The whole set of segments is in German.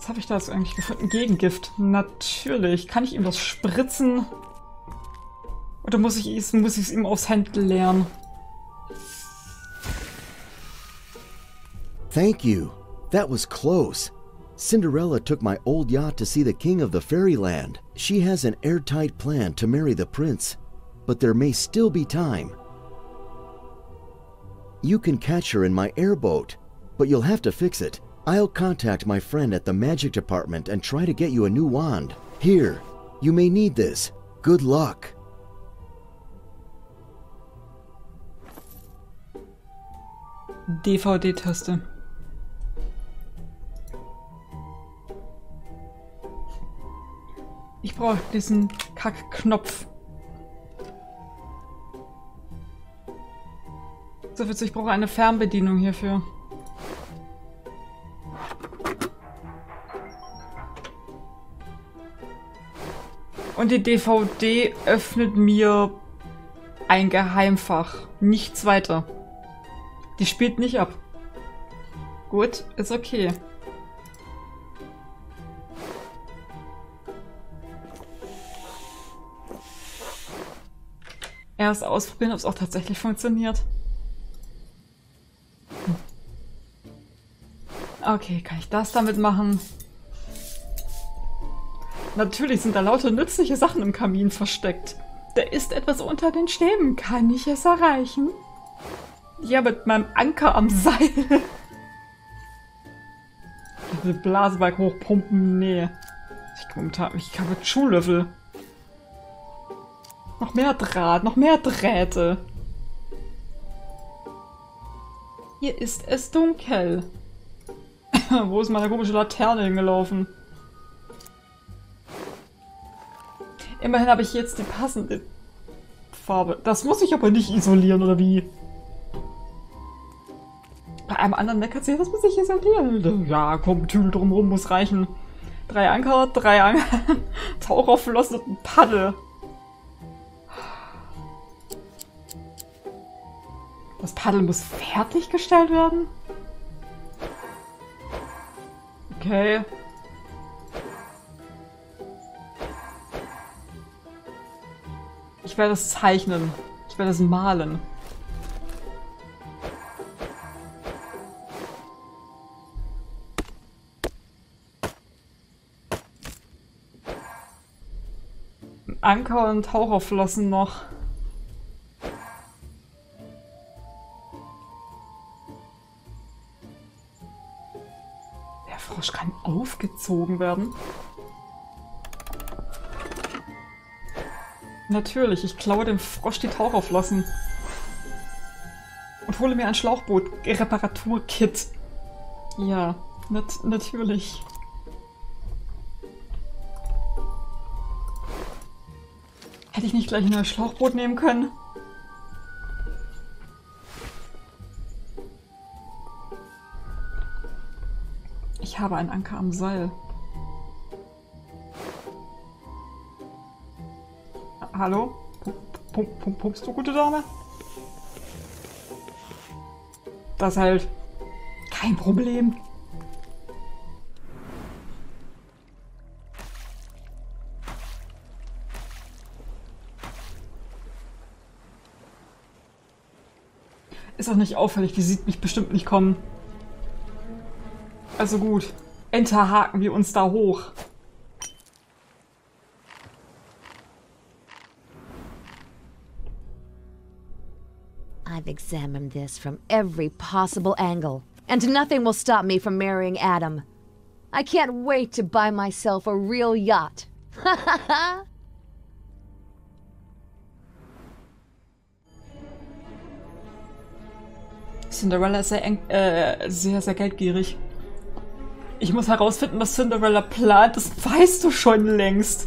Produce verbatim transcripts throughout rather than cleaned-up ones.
Was habe ich da jetzt eigentlich gefunden? Gegengift. Natürlich. Kann ich ihm das spritzen? Oder muss ich es muss ich es ihm aufs Hemd leeren? Thank you. That was close. Cinderella took my old yacht to see the king of the fairyland. She has an airtight plan to marry the prince, but there may still be time. You can catch her in my airboat, but you'll have to fix it. I'll contact my friend at the magic department and try to get you a new wand. Here, you may need this. Good luck. D V D-Taste. Ich brauche diesen Kack-Knopf. So witzig, ich brauche eine Fernbedienung hierfür. Und die D V D öffnet mir ein Geheimfach. Nichts weiter. Die spielt nicht ab. Gut, ist okay. Erst ausprobieren, ob es auch tatsächlich funktioniert. Okay, kann ich das damit machen? Natürlich sind da lauter nützliche Sachen im Kamin versteckt. Da ist etwas unter den Stäben. Kann ich es erreichen? Ja, mit meinem Anker am Seil. Die Blasebalg hochpumpen? Nee. Ich kann momentan, ich habe Schuhlöffel. Noch mehr Draht, noch mehr Drähte. Hier ist es dunkel. Wo ist meine komische Laterne hingelaufen? Immerhin habe ich jetzt die passende Farbe. Das muss ich aber nicht isolieren, oder wie? Bei einem anderen meckert sie, das muss ich isolieren. Ja, komm, Tüdel drumherum muss reichen. Drei Anker, drei Anker, Taucherflossen und ein Paddel. Das Paddel muss fertiggestellt werden? Okay. Ich werde es zeichnen. Ich werde es malen. Anker und Taucherflossen noch. Der Frosch kann aufgezogen werden. Natürlich, ich klaue dem Frosch die Taucherflossen. Und hole mir ein Schlauchboot-Reparaturkit. Ja, nat natürlich. Hätte ich nicht gleich ein neues Schlauchboot nehmen können? Ich habe einen Anker am Seil. Hallo? Pump, pump, pumpst du, gute Dame? Das halt. Kein Problem. Ist auch nicht auffällig, die sieht mich bestimmt nicht kommen. Also gut, enterhaken wir uns da hoch. I've examined this from every possible angle, and nothing will stop me from marrying Adam. I can't wait to buy myself a real yacht. Ha ha ha! Cinderella ist sehr, eng, äh, sehr, sehr geldgierig. Ich muss herausfinden, was Cinderella plant. Das weißt du schon längst.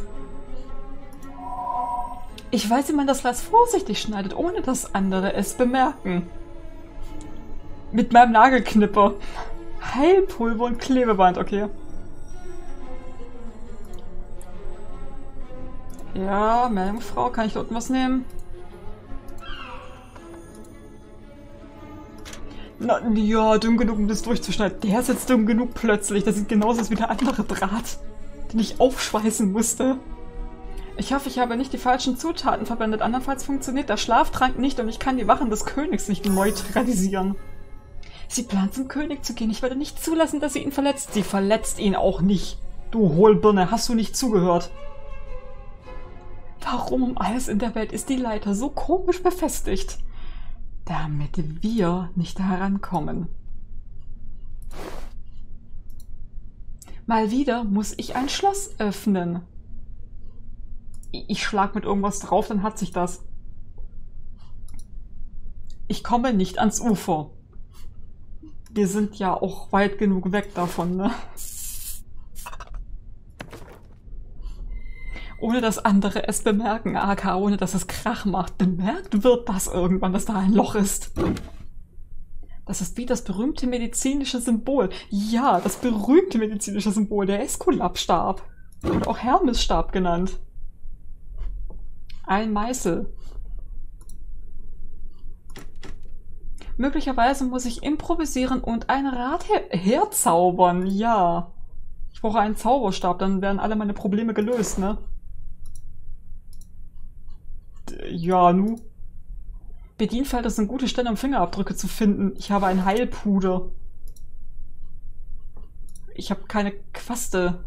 Ich weiß, wie man das Glas vorsichtig schneidet, ohne dass andere es bemerken. Mit meinem Nagelknipper. Heilpulver und Klebeband, okay. Ja, Meerjungfrau, kann ich dort was nehmen? Na, ja, dünn genug, um das durchzuschneiden. Der ist jetzt dünn genug plötzlich. Das sieht genauso aus wie der andere Draht, den ich aufschweißen musste. Ich hoffe, ich habe nicht die falschen Zutaten verwendet. Andernfalls funktioniert der Schlaftrank nicht und ich kann die Wachen des Königs nicht neutralisieren. Sie plant zum König zu gehen. Ich werde nicht zulassen, dass sie ihn verletzt. Sie verletzt ihn auch nicht. Du Hohlbirne, hast du nicht zugehört? Warum um alles in der Welt ist die Leiter so komisch befestigt? Damit wir nicht herankommen. Mal wieder muss ich ein Schloss öffnen. Ich schlag mit irgendwas drauf, dann hat sich das. Ich komme nicht ans Ufer. Wir sind ja auch weit genug weg davon, ne? Ohne dass andere es bemerken, aka ohne dass es Krach macht. Bemerkt wird das irgendwann, dass da ein Loch ist. Das ist wie das berühmte medizinische Symbol. Ja, das berühmte medizinische Symbol, der Äskulapstab. Oder auch Hermesstab genannt. Ein Meißel. Möglicherweise muss ich improvisieren und ein Rad her herzaubern. Ja. Ich brauche einen Zauberstab, dann werden alle meine Probleme gelöst, ne? Ja, nu. Bedienfelder sind gute Stelle, um Fingerabdrücke zu finden. Ich habe ein Heilpuder. Ich habe keine Quaste.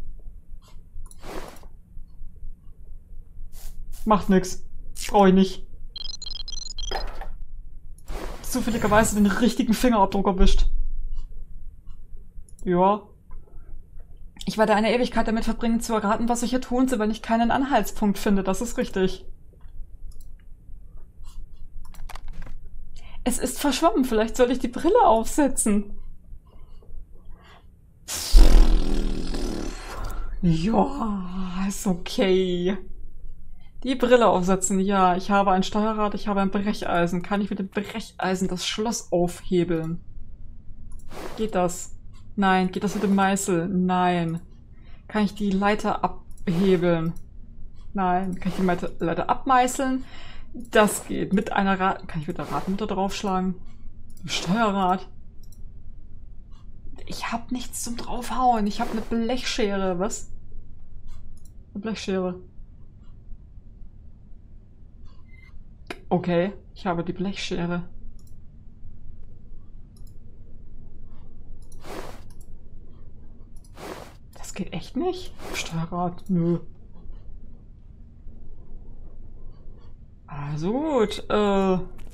Macht nix. Brauche ich nicht. Zufälligerweise den richtigen Fingerabdruck erwischt. Ja. Ich werde eine Ewigkeit damit verbringen, zu erraten, was ich hier tun soll, wenn ich keinen Anhaltspunkt finde. Das ist richtig. Es ist verschwommen. Vielleicht soll ich die Brille aufsetzen. Ja, ist okay. Die Brille aufsetzen. Ja, ich habe ein Steuerrad, ich habe ein Brecheisen. Kann ich mit dem Brecheisen das Schloss aufhebeln? Geht das? Nein. Geht das mit dem Meißel? Nein. Kann ich die Leiter abhebeln? Nein. Kann ich die Leiter abmeißeln? Das geht. Mit einer Rad... Kann ich mit der Radmutter draufschlagen? Steuerrad? Ich hab nichts zum draufhauen. Ich habe eine Blechschere. Was? Eine Blechschere. Okay. Ich habe die Blechschere. Das geht echt nicht? Steuerrad? Nö. Also gut, äh...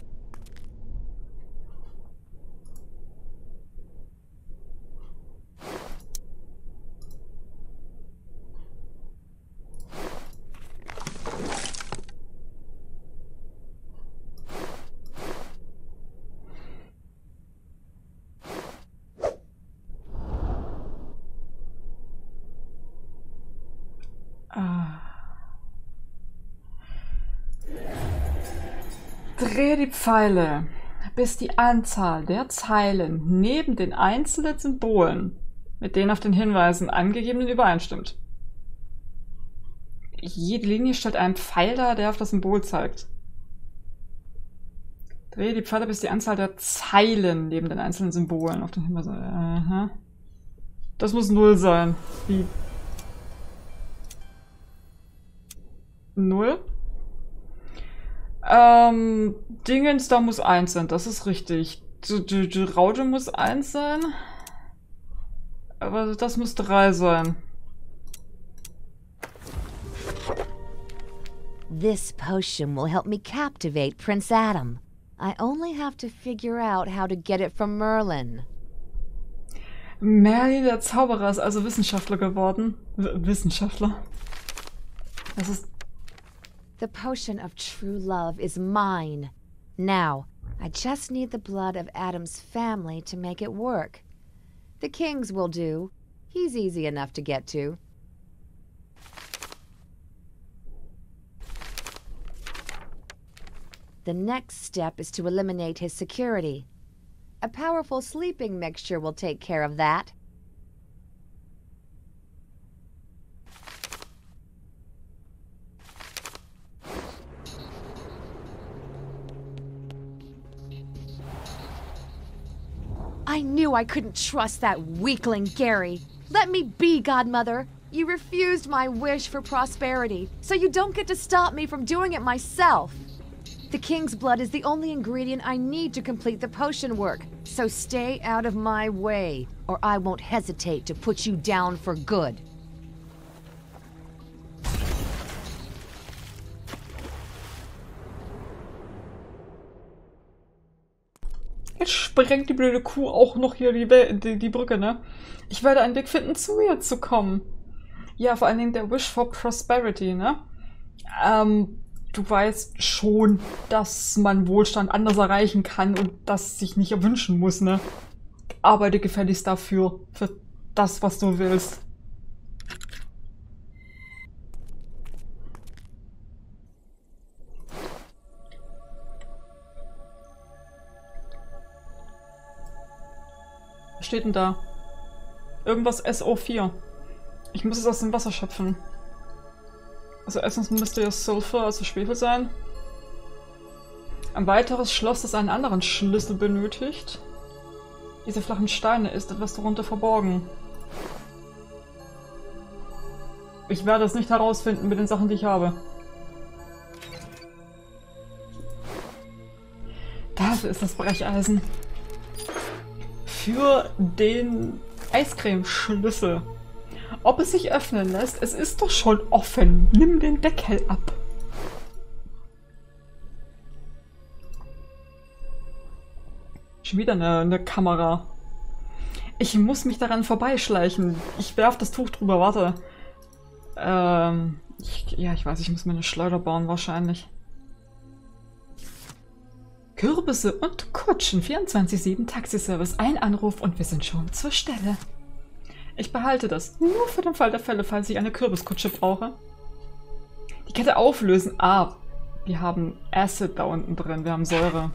Drehe die Pfeile, bis die Anzahl der Zeilen neben den einzelnen Symbolen mit den auf den Hinweisen angegebenen übereinstimmt. Jede Linie stellt einen Pfeil dar, der auf das Symbol zeigt. Drehe die Pfeile, bis die Anzahl der Zeilen neben den einzelnen Symbolen auf den Hinweisen... Aha. Das muss null sein. Wie? Null? Ähm, Dingens, da muss eins sein, das ist richtig. Die, die, die Raute muss eins sein. Aber das muss drei sein. This potion will help me captivate Prince Adam. I only have to figure out how to get it from Merlin. Merlin, der Zauberer, ist also Wissenschaftler geworden. W Wissenschaftler. Das ist... The potion of true love is mine. Now, I just need the blood of Adam's family to make it work. The king's will do. He's easy enough to get to. The next step is to eliminate his security. A powerful sleeping mixture will take care of that. I knew I couldn't trust that weakling Gary. Let me be, Godmother. You refused my wish for prosperity, so you don't get to stop me from doing it myself. The king's blood is the only ingredient I need to complete the potion work, so stay out of my way, or I won't hesitate to put you down for good. Jetzt sprengt die blöde Kuh auch noch hier die, die, die Brücke, ne? Ich werde einen Weg finden, zu ihr zu kommen. Ja, vor allen Dingen der Wish for Prosperity, ne? Ähm, du weißt schon, dass man Wohlstand anders erreichen kann und das sich nicht erwünschen muss, ne? Arbeite gefälligst dafür, für das, was du willst. Was steht denn da? Irgendwas S O vier. Ich muss es aus dem Wasser schöpfen. Also erstens müsste ja Sulfur, also Schwefel sein. Ein weiteres Schloss, das einen anderen Schlüssel benötigt. Diese flachen Steine, ist etwas darunter verborgen. Ich werde es nicht herausfinden mit den Sachen, die ich habe. Dafür ist das Brecheisen. Für den Eiscreme-Schlüssel. Ob es sich öffnen lässt? Es ist doch schon offen. Nimm den Deckel ab. Schon wieder eine, eine Kamera. Ich muss mich daran vorbeischleichen. Ich werf das Tuch drüber, warte. Ähm, ich, ja, ich weiß, ich muss mir eine Schleuder bauen wahrscheinlich. Kürbisse und Kutschen, vierundzwanzig sieben Taxiservice, ein Anruf und wir sind schon zur Stelle. Ich behalte das, nur für den Fall der Fälle, falls ich eine Kürbiskutsche brauche. Die Kette auflösen, ah, wir haben Acid da unten drin, wir haben Säure.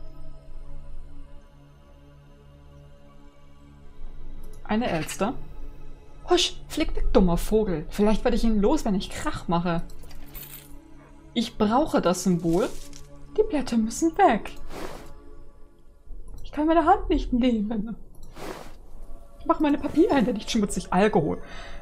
Eine Elster. Husch, flieg weg, dummer Vogel. Vielleicht werde ich ihn los, wenn ich Krach mache. Ich brauche das Symbol. Die Blätter müssen weg. Ich kann meine Hand nicht nehmen. Ich mache meine Papierhände nicht schmutzig. Alkohol.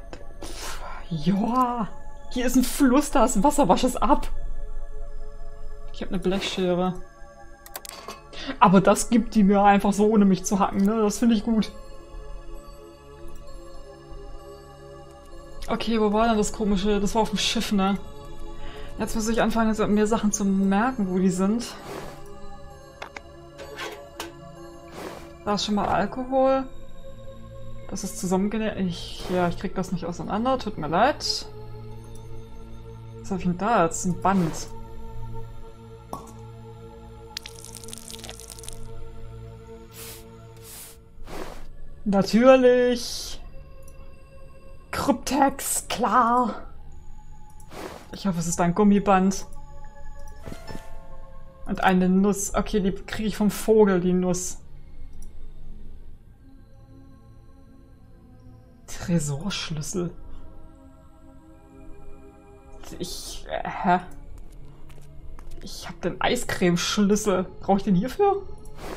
Ja. Hier ist ein Fluss, da ist Wasser, wasch es ab. Ich habe eine Blechschere. Aber das gibt die mir einfach so, ohne mich zu hacken, ne? Das finde ich gut. Okay, wo war denn das komische? Das war auf dem Schiff, ne? Jetzt muss ich anfangen, mir Sachen zu merken, wo die sind. Da ist schon mal Alkohol. Das ist zusammengenäht. Ich, ja, ich krieg das nicht auseinander. Tut mir leid. Was habe ich denn da jetzt? Ein Band. Natürlich. Kryptex, klar. Ich hoffe, es ist ein Gummiband. Und eine Nuss. Okay, die kriege ich vom Vogel, die Nuss. Tresorschlüssel. Ich... Äh, hä? Ich hab den Eiscreme-Schlüssel. Brauche ich den hierfür?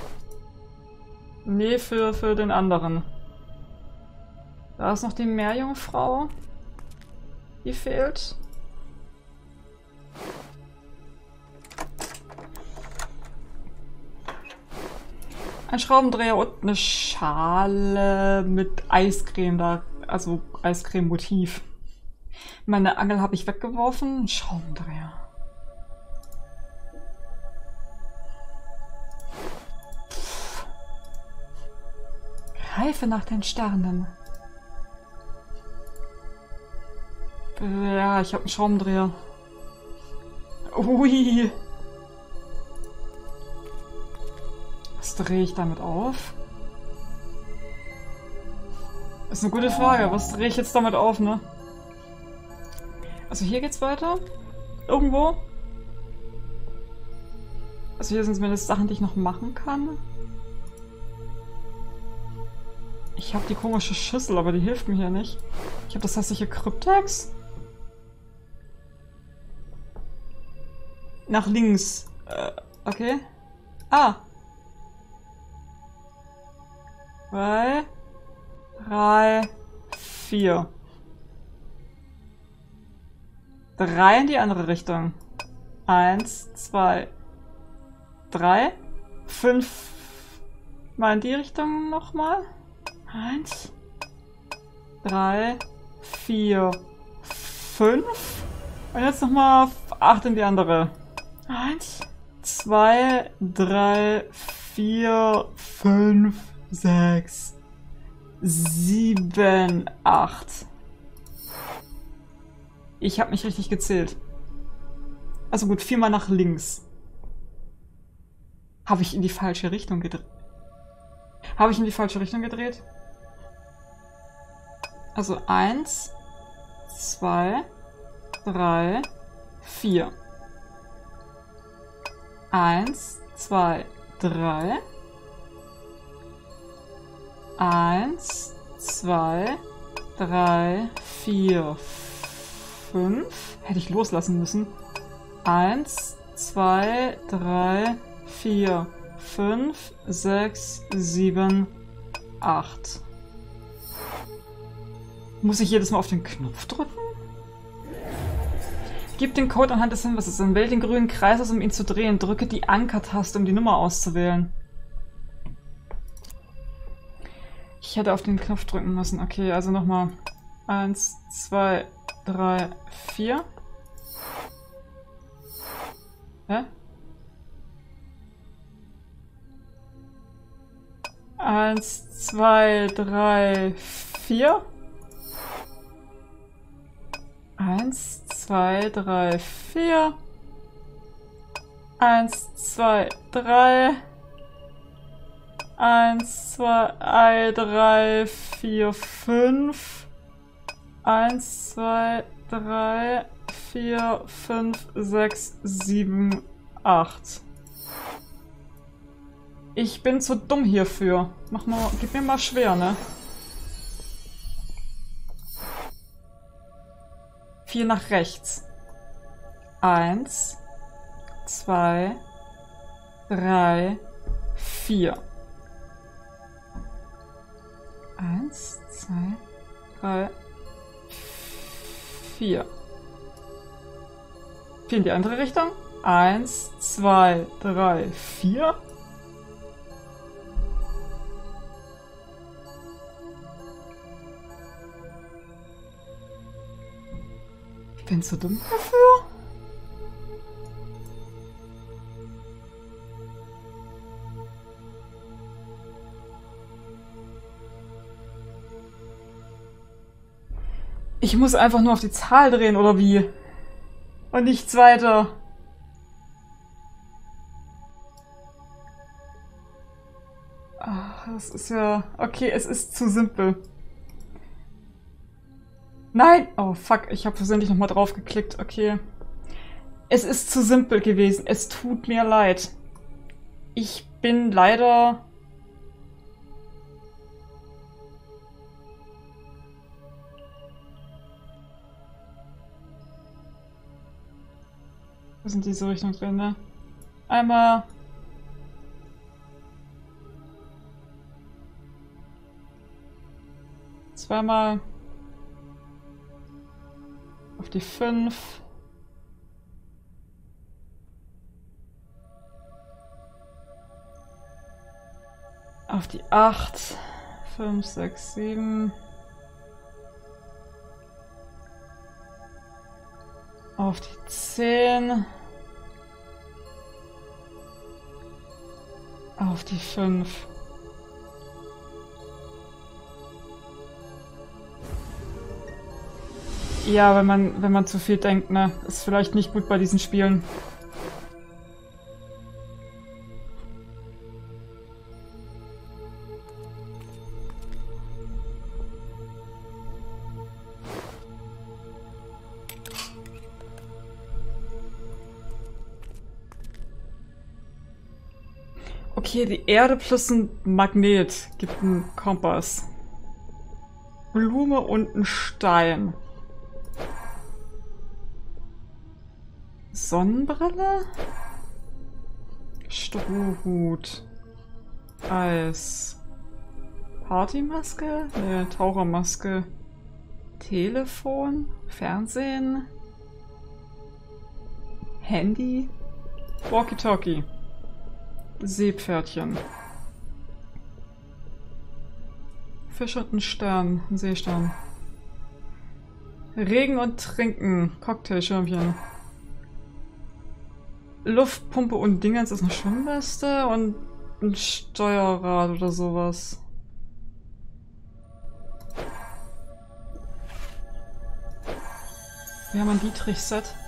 Nee, für, für den anderen. Da ist noch die Meerjungfrau. Die fehlt. Ein Schraubendreher und eine Schale mit Eiscreme da, also Eiscreme-Motiv. Meine Angel habe ich weggeworfen. Ein Schraubendreher. Pff. Greife nach den Sternen. Ja, ich habe einen Schraubendreher. Ui. Was drehe ich damit auf? Das ist eine gute Frage. Was drehe ich jetzt damit auf, ne? Also hier geht's weiter. Irgendwo. Also hier sind zumindest Sachen, die ich noch machen kann. Ich habe die komische Schüssel, aber die hilft mir hier nicht. Ich habe das hässliche Kryptex. Nach links. Äh, okay. Ah. zwei, drei, vier. Drei in die andere Richtung. Eins, zwei, drei, fünf. Mal in die Richtung nochmal. Eins, drei, vier, fünf. Und jetzt nochmal acht in die andere. Eins, zwei, drei, vier, fünf, sechs, sieben, acht. Ich habe nicht richtig gezählt. Also gut, viermal nach links. Habe ich in die falsche Richtung gedreht? Habe ich in die falsche Richtung gedreht? Also eins, zwei, drei, vier. Eins, zwei, drei. Eins, zwei, drei, vier, fünf. Hätte ich loslassen müssen. Eins, zwei, drei, vier, fünf, sechs, sieben, acht. Muss ich jedes Mal auf den Knopf drücken? Gib den Code anhand des Hinweises an. Wähl den grünen Kreis aus, um ihn zu drehen. Drücke die Anker-Taste, um die Nummer auszuwählen. Ich hätte auf den Knopf drücken müssen. Okay, also nochmal. Eins, zwei, drei, vier. Hä? Eins, zwei, drei, vier. Eins, zwei, drei, vier. Eins, zwei, drei. Eins, zwei, drei, vier, fünf. Eins, zwei, drei, vier, fünf, sechs, sieben, acht. Ich bin zu dumm hierfür. Mach mal, gib mir mal schwer, ne? Vier nach rechts. Eins, zwei, drei, vier. Eins, zwei, drei, vier. Vier in die andere Richtung. Eins, zwei, drei, vier. Ich bin zu dumm dafür. Ich muss einfach nur auf die Zahl drehen, oder wie? Und nichts weiter. Ach, das ist ja... Okay, es ist zu simpel. Nein! Oh, fuck. Ich habe versehentlich nochmal drauf geklickt. Okay. Es ist zu simpel gewesen. Es tut mir leid. Ich bin leider... Wo sind diese Richtung drin, ne? Einmal... Zweimal... Auf die fünf. Auf die acht. fünf, sechs, sieben. Auf die zehn. Auf die fünf. Ja, wenn man, wenn man zu viel denkt, ne? Ist vielleicht nicht gut bei diesen Spielen. Okay, die Erde plus ein Magnet gibt einen Kompass. Blume und ein Stein. Sonnenbrille? Strohhut. Eis. Partymaske? Ne, Tauchermaske. Telefon? Fernsehen? Handy? Walkie-Talkie. Seepferdchen. Fisch und ein Stern. Ein Seestern. Regen und Trinken. Cocktailschirmchen. Luftpumpe und Dingens ist eine Schwimmweste und ein Steuerrad oder sowas. Wir haben ein Dietrich-Set.